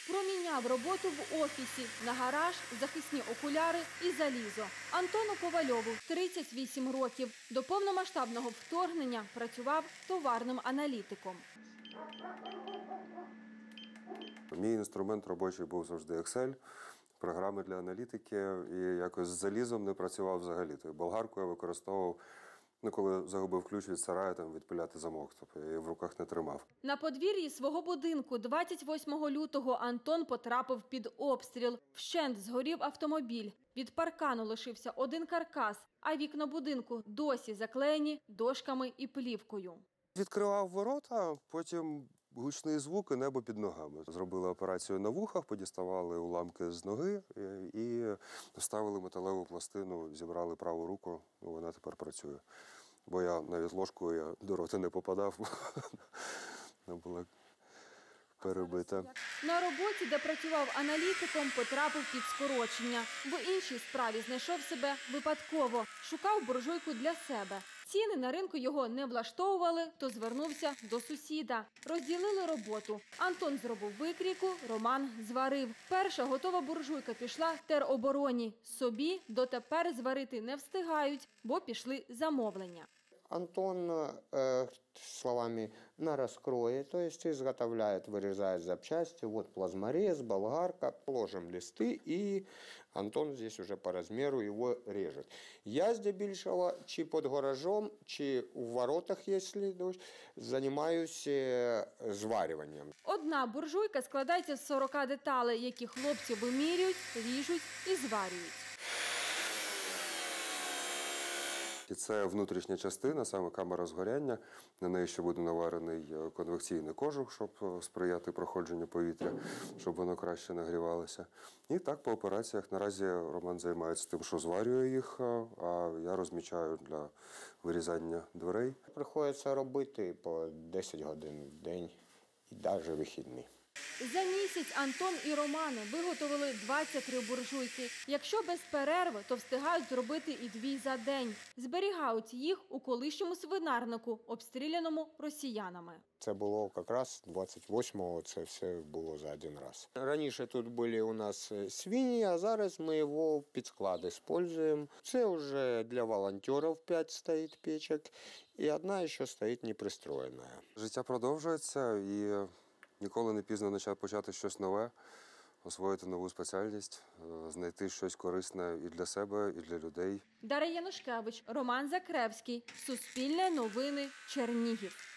Проміняв роботу в офісі на гараж, захисні окуляри і залізо. Антону Ковальову 38 років. До повномасштабного вторгнення працював товарним аналітиком. Мій інструмент робочий був завжди Excel, програми для аналітики, і якось з залізом не працював взагалі. Болгарку я використовував, коли загубив ключ від сараю, відпиляти замок, тобто я її в руках не тримав. На подвір'ї свого будинку 28 лютого Антон потрапив під обстріл. Вщент згорів автомобіль. Від паркану лишився один каркас, а вікна будинку досі заклеєні дошками і плівкою. Відкривав ворота, потім гучний звук і небо під ногами. Зробили операцію на вухах, подіставали уламки з ноги і вставили металеву пластину, зібрали праву руку, вона тепер працює. Бо я навіть ложкою до рота не попадав, вона була перебита. На роботі, де працював аналітиком, потрапив під скорочення. В іншій справі знайшов себе випадково. Шукав буржуйку для себе. Ціни на ринку його не влаштовували, то звернувся до сусіда. Розділили роботу. Антон зробив викрійку, Роман зварив. Перша готова буржуйка пішла теробороні. Собі дотепер зварити не встигають, бо пішли замовлення. Антон словами на раскрое, то есть изготовляет, вырезает запчасти. Вот плазморез, болгарка, ложим листы, и Антон здесь уже по размеру его режет. Я здебільшого, чи под гаражом, чи в воротах, если дождь, занимаюсь зварюванням. Одна буржуйка складається з 40 деталей, які хлопці вимірюють, ріжуть і зварюють. І це внутрішня частина, саме камера згоряння. На неї ще буде наварений конвекційний кожух, щоб сприяти проходженню повітря, щоб воно краще нагрівалося. І так по операціях. Наразі Роман займається тим, що зварює їх, а я розмічаю для вирізання дверей. Приходиться робити по 10 годин в день і навіть вихідні. За місяць Антон і Роман виготовили 23 буржуйки. Якщо без перерви, то встигають зробити і 2 за день. Зберігають їх у колишньому свинарнику, обстріляному росіянами. Це було якраз 28-го, це все було за один раз. Раніше тут були у нас свині, а зараз ми його під склад використовуємо. Це вже для волонтерів 5 стоїть печок, і одна ще стоїть непристроєна. Життя продовжується і ніколи не пізно почати щось нове, освоїти нову спеціальність, знайти щось корисне і для себе, і для людей. Дар'я Янушкевич, Роман Закревський. Суспільне новини. Чернігів.